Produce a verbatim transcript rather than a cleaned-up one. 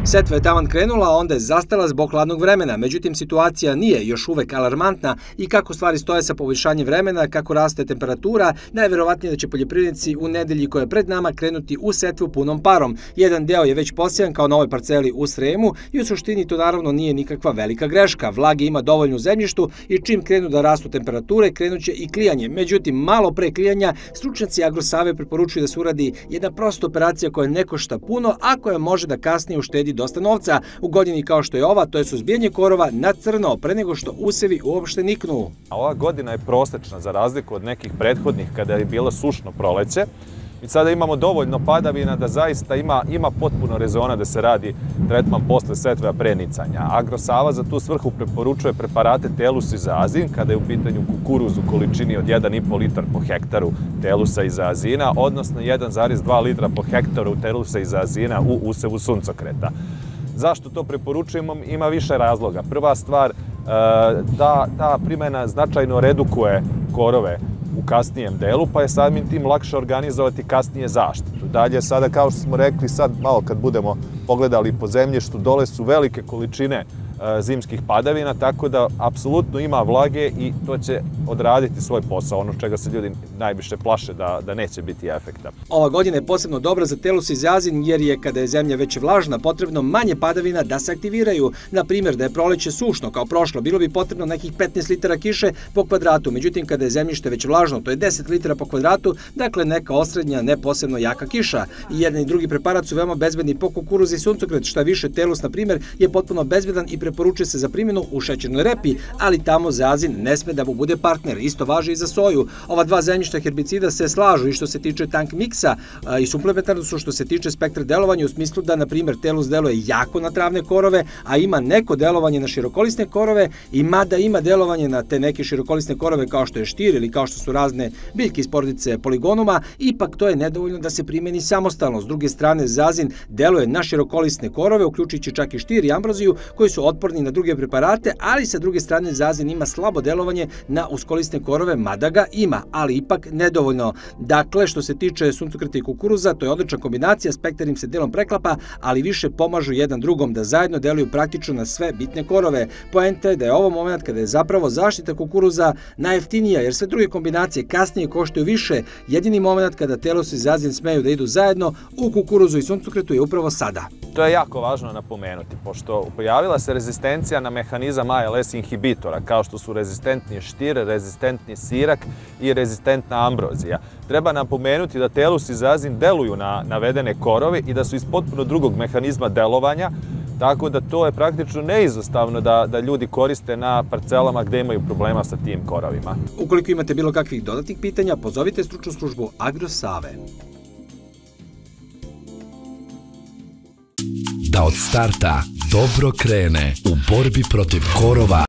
Setva je taman krenula, a onda je zastala zbog hladnog vremena. Međutim, situacija nije još uvek alarmantna i kako stvari stoje sa poboljšanjem vremena, kako raste temperatura, najverovatnije da će poljoprivrednici u nedelji koja je pred nama krenuti u setvu punom parom. Jedan deo je već posijan kao na ovoj parceli u Sremu i u suštini to naravno nije nikakva velika greška. Vlage ima dovoljno u zemljištu i čim krenu da rastu temperature, krenuće i klijanje. Međutim, malo pre klijanja, stručnjaci Agrosave preporučuju da se uradi jedna prosta operacija koja ne košta puno, a koja može da kasnije uštedi dosta novca. U godini kao što je ova, to je suzbijanje korova na crno pre nego što usevi uopšte niknu. Ova godina je prosečna za razliku od nekih prethodnih kada je bilo sušno proleće. Mi sada imamo dovoljno padavina da zaista ima, ima potpuno rezona da se radi tretman posle setve, a pre nicanja. Agrosava za tu svrhu preporučuje preparate Telus Izazin kada je u pitanju kukuruz u količini od jedan i po litar po hektaru Telusa Izazina, odnosno jedan zarez dva litra po hektaru Telusa Izazina u usevu suncokreta. Zašto to preporučujemo? Ima više razloga. Prva stvar, ta, ta primjena značajno redukuje korove u kasnijem delu, pa je samim tim lakše organizovati kasnije zaštitu. Dalje, sada, kao što smo rekli, sad malo kad budemo pogledali po zemljištu, dole su velike količine zimskih padavina, tako da apsolutno ima vlage i to će odraditi svoj posao, ono čega se ljudi najviše plaše da, da neće biti efekta. Ova godina je posebno dobra za Telus Izazin jer je, kada je zemlja već vlažna, potrebno manje padavina da se aktiviraju. Na primjer, da je proleće sušno kao prošlo, bilo bi potrebno nekih petnaest litara kiše po kvadratu. Međutim, kada je zemljište već vlažno, to je deset litara po kvadratu, dakle neka osrednja, ne posebno jaka kiša. I jedan i drugi preparat su veoma bezbedni po kukuruz i suncokret. Šta više, Telus, na primjer, je potpuno bezbedan i preporučuje se za primjenu u šećernoj repi, ali tamo Zazin ne sme da mu bude partner. Isto važi i za soju. Ova dva zemljišta herbicida se slažu i što se tiče tank miksa i suplementarno su što se tiče spektra delovanja u smislu da, na primjer, Telus deluje jako na travne korove, a ima neko delovanje na širokolisne korove i mada ima delovanje na te neke širokolisne korove kao što je štir ili kao što su razne biljke iz porodice poligonuma, ipak to je nedovoljno da se primjeni samostalno. S druge strane, Zazin deluje na širokolisne korove, uključujući čak i štir i ambroziju, koji su otporni na druge preparate, ali sa druge strane Zazin ima slabo delovanje na uskolisne korove, mada ga ima, ali ipak nedovoljno. Dakle, što se tiče suncokreta i kukuruza, to je odlična kombinacija, spektar im se delom preklapa, ali više pomažu jedan drugom da zajedno deluju praktično na sve bitne korove. Poenta je da je ovo moment kada je zapravo zaštita kukuruza najjeftinija, jer sve druge kombinacije kasnije koštaju više. Jedini moment kada Telus i Zazin smeju da idu zajedno u kukuruzu i suncokretu je upravo sada. To je jako važno napomenuti, pošto pojavila se rezistencija na mehanizam A L S inhibitora, kao što su rezistentni štir, rezistentni sirak i rezistentna ambrozija. Treba napomenuti da Telus i Zazin deluju na navedene korove i da su iz potpuno drugog mehanizma delovanja, tako da to je praktično neizostavno da, da ljudi koriste na parcelama gde imaju problema sa tim korovima. Ukoliko imate bilo kakvih dodatnih pitanja, pozovite stručnu službu Agrosave. Da od starta dobro krene u borbi protiv korova.